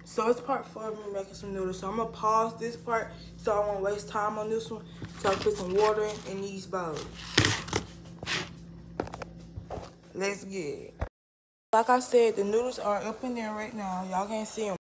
So it's part 4 of me making some noodles. So I'm gonna pause this part so I won't waste time on this one. So I put some water in these bowls. Let's get it. Like I said, the noodles are up in there right now. Y'all can't see them.